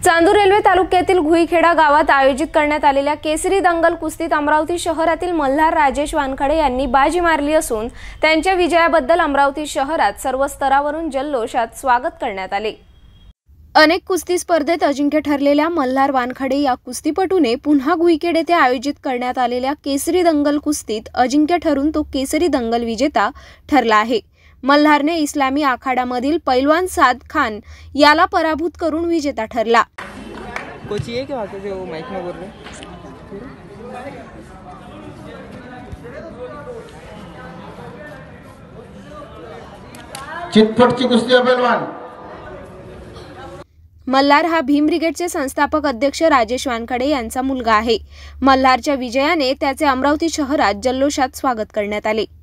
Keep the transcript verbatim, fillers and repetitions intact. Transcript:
Chandur railway तालुक्यातील घुईखेडा गावात आयोजित करण्यात आलेल्या केसरी दंगल कुस्तीत अमरावती शहरातील मल्हार राजेश वानखडे यांनी बाजी मारली असून त्यांच्या विजयाबद्दल अमरावती शहरात सर्व स्तरावरून जल्लोषात स्वागत करण्यात आले। अनेक कुस्ती स्पर्धेत अजिंक्य ठरलेल्या मल्हार वानखडे या कुस्तीपटूने पुन्हा घुईखेड येथे आयोजित करण्यात आलेल्या केसरी दंगल कुस्तीत अजिंक्य ठरून तो केसरी दंगल विजेता ठरला आहे। मल्हारने इस्लामी आखाडामधील पैलवान साद खान याला पराभूत करून विजेता ठरला। कोची है क्या जो माइक में बोल रहे चितपटची कुस्ती पैलवान मल्हार हा भीम ब्रिगेडचे संस्थापक अध्यक्ष राजेश वानखडे यांचा मुलगा आहे। मल्हारच्या विजयाने त्याचे अमरावती शहरात जल्लोषात स्वागत करण्यात आले।